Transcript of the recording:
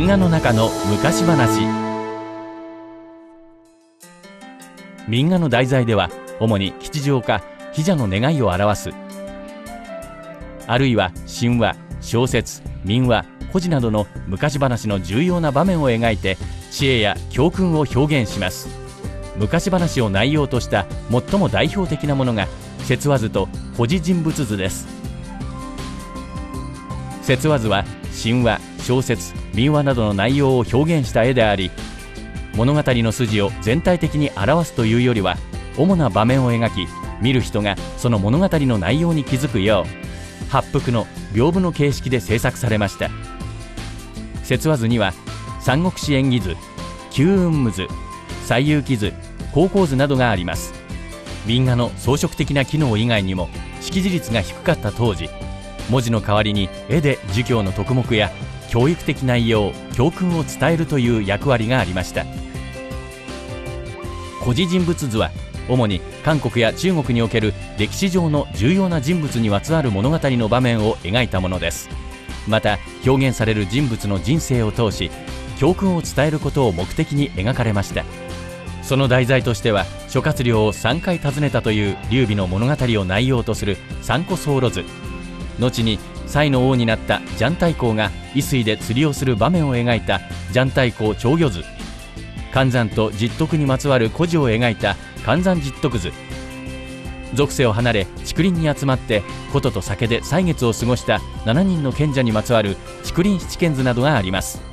民話の中の昔話。民話の題材では主に吉祥か喜者の願いを表す、あるいは神話、小説、民話、故事などの昔話の重要な場面を描いて知恵や教訓を表現します。昔話を内容とした最も代表的なものが説話図と故事人物図です。説話図は神話、小説、民話などの内容を表現した絵であり、物語の筋を全体的に表すというよりは主な場面を描き、見る人がその物語の内容に気づくよう八幅の屏風の形式で制作されました。説話図には三国志演義図、九雲無図、西遊記図、高校図などがあります。民話の装飾的な機能以外にも識字率が低かった当時、文字の代わりに絵で儒教の徳目や教育的内容、教訓を伝えるという役割がありました。故事人物図は主に韓国や中国における歴史上の重要な人物にまつわる物語の場面を描いたものです。また表現される人物の人生を通し教訓を伝えることを目的に描かれました。その題材としては諸葛亮を3回訪ねたという劉備の物語を内容とする三顧僧侶図、後に西の王になったジャン太閤が渭水で釣りをする場面を描いたジャン太閤釣魚図、寒山と拾得にまつわる故事を描いた寒山拾得図、俗世を離れ竹林に集まって琴と酒で歳月を過ごした7人の賢者にまつわる竹林七賢図などがあります。